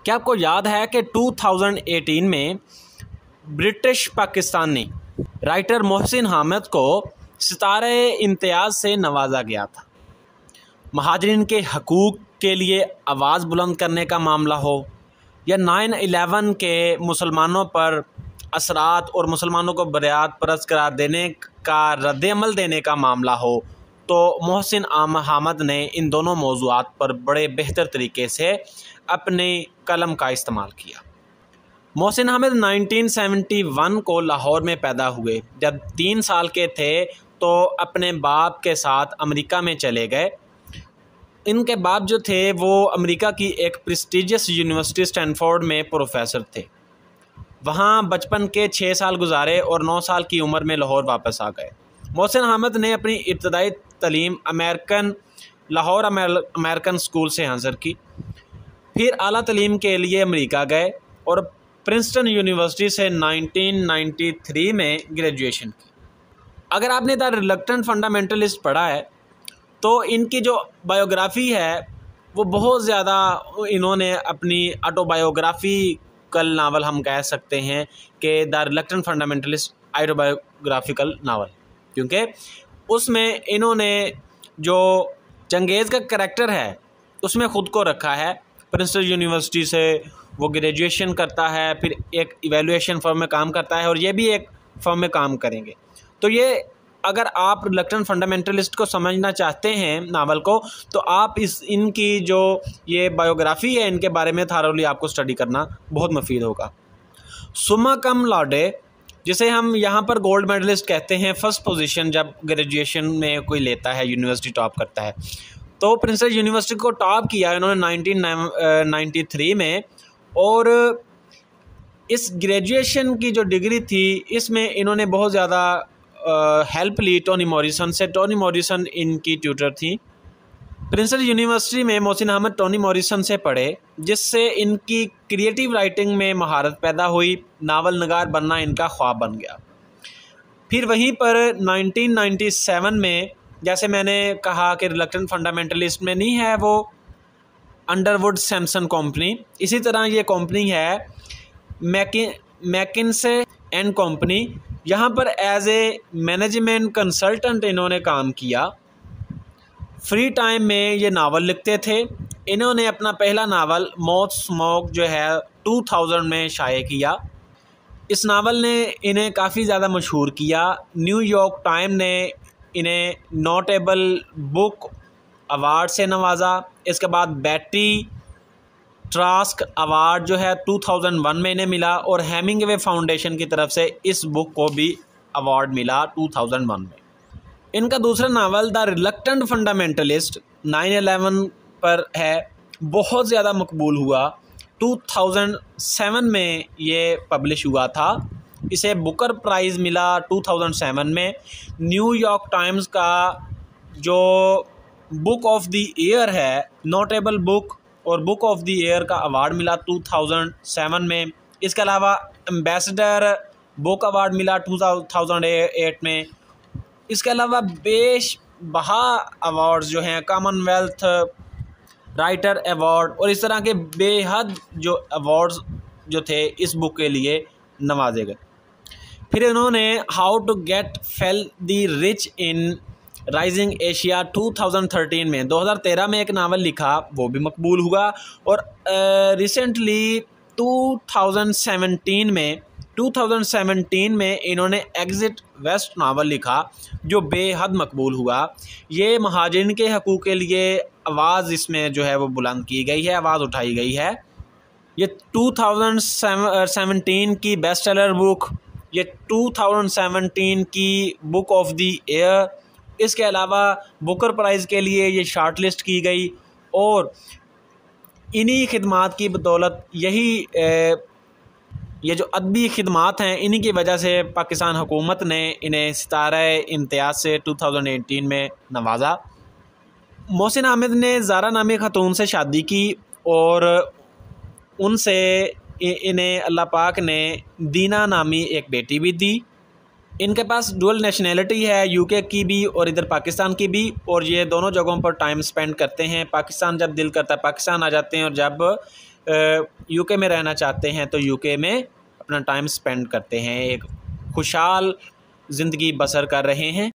क्या आपको याद है कि 2018 में ब्रिटिश पाकिस्तानी राइटर मोहसिन हामिद को सितारे इम्तियाज़ से नवाजा गया था। महाजरीन के हकूक़ के लिए आवाज़ बुलंद करने का मामला हो या 9/11 के मुसलमानों पर असरात और मुसलमानों को बरियात परस्त करार देने का रद्द-ए-अमल देने का मामला हो, तो मोहसिन हामिद ने इन दोनों मौज़ूआत पर बड़े बेहतर तरीके से अपनी कलम का इस्तेमाल किया। मोहसिन हामिद 1971 को लाहौर में पैदा हुए। जब 3 साल के थे तो अपने बाप के साथ अमेरिका में चले गए। इनके बाप जो थे वो अमेरिका की एक प्रेस्टीजियस यूनिवर्सिटी स्टैनफोर्ड में प्रोफेसर थे। वहाँ बचपन के 6 साल गुजारे और 9 साल की उम्र में लाहौर वापस आ गए। मोहसिन हामिद ने अपनी इब्तदाई तालीम लाहौर अमेरिकन स्कूल से हासिल की। फिर आला तालीम के लिए अमेरिका गए और प्रिंसटन यूनिवर्सिटी से 1993 में ग्रेजुएशन की। अगर आपने द रिलक्टेंट फंडामेंटलिस्ट पढ़ा है तो इनकी जो बायोग्राफ़ी है वो बहुत ज़्यादा, इन्होंने अपनी ऑटोबायोग्राफिकल नावल हम कह सकते हैं कि the reluctant fundamentalist autobiographical novel, क्योंकि उसमें इन्होंने जो चंगेज़ का करैक्टर है उसमें ख़ुद को रखा है। प्रिंसटन यूनिवर्सिटी से वो ग्रेजुएशन करता है, फिर एक इवैल्यूएशन फर्म में काम करता है और ये भी एक फर्म में काम करेंगे। तो ये अगर आप रिलक्टेंट फंडामेंटलिस्ट को समझना चाहते हैं नावल को, तो आप इनकी जो ये बायोग्राफ़ी है इनके बारे में थारोली आपको स्टडी करना बहुत मुफीद होगा। सुम्मा कम लाउडे, जिसे हम यहाँ पर गोल्ड मेडलिस्ट कहते हैं, फ़र्स्ट पोजीशन जब ग्रेजुएशन में कोई लेता है, यूनिवर्सिटी टॉप करता है, तो प्रिंसटन यूनिवर्सिटी को टॉप किया इन्होंने 1993 में। और इस ग्रेजुएशन की जो डिग्री थी इसमें इन्होंने बहुत ज़्यादा हेल्प ली टोनी मॉरिसन से। टोनी मॉरिसन इनकी ट्यूटर थी। प्रिंसटन यूनिवर्सिटी में मोहसिन हामिद टोनी मॉरिसन से पढ़े, जिससे इनकी क्रिएटिव राइटिंग में महारत पैदा हुई। नावल नगार बनना इनका ख्वाब बन गया। फिर वहीं पर 1997 में, जैसे मैंने कहा कि रिलक्टेंट फंडामेंटलिस्ट में नहीं है वो अंडरवुड सैमसन कंपनी, इसी तरह ये कंपनी है मैकिन्से एंड कंपनी। यहाँ पर एज ए मैनेजमेंट कंसल्टेंट इन्होंने काम किया। फ्री टाइम में ये नावल लिखते थे। इन्होंने अपना पहला नावल मौत स्मोक जो है 2000 में शाये किया। इस नावल ने इन्हें काफ़ी ज़्यादा मशहूर किया। न्यूयॉर्क टाइम ने इन्हें नोटेबल बुक अवार्ड से नवाजा। इसके बाद बैटी ट्रास्क अवार्ड जो है 2001 में इन्हें मिला और हेमिंगवे फाउंडेशन की तरफ से इस बुक को भी अवार्ड मिला 2001 में। इनका दूसरा नावल द रिलक्टेंट फंडामेंटलिस्ट 9/11 पर है, बहुत ज़्यादा मकबूल हुआ। 2007 में ये पब्लिश हुआ था। इसे बुकर प्राइज़ मिला 2007 में। न्यूयॉर्क टाइम्स का जो बुक ऑफ द ईयर है, नोटेबल बुक और बुक ऑफ द ईयर का अवार्ड मिला 2007 में। इसके अलावा एम्बेसडर बुक अवार्ड मिला 2008 में। इसके अलावा बेशबहा अवार्ड्स जो हैं, कॉमनवेल्थ राइटर अवार्ड और इस तरह के बेहद जो अवार्ड्स जो थे इस बुक के लिए नवाजे गए। फिर इन्होंने how to get filthy rich in rising Asia 2013 में 2013 में एक नावल लिखा, वो भी मकबूल हुआ। और रिसेंटली 2017 में इन्होंने एग्ज़िट वेस्ट नावल लिखा जो बेहद मकबूल हुआ। ये महाजरीन के हकूक़ के लिए आवाज़ इसमें जो है वो बुलंद की गई है, आवाज़ उठाई गई है। ये 2017 की बेस्ट सेलर बुक, ये 2017 की बुक ऑफ द ईयर। इसके अलावा बुकर प्राइज़ के लिए ये शार्ट लिस्ट की गई और इन्हीं खिदमात की बदौलत ये जो अदबी खिदमात हैं इन्हीं की वजह से पाकिस्तान हुकूमत ने इन्हें सितारे इम्तियाज़ से 2018 में नवाजा। मोहसिन हामिद ने ज़ारा नामी खातून से शादी की और उनसे इन्हें अल्लाह पाक ने दीना नामी एक बेटी भी दी। इनके पास डुअल नेशनैलिटी है, यूके की भी और इधर पाकिस्तान की भी, और ये दोनों जगहों पर टाइम स्पेंड करते हैं। पाकिस्तान जब दिल करता है पाकिस्तान आ जाते हैं और जब यूके में रहना चाहते हैं तो यूके में अपना टाइम स्पेंड करते हैं, एक खुशहाल ज़िंदगी बसर कर रहे हैं।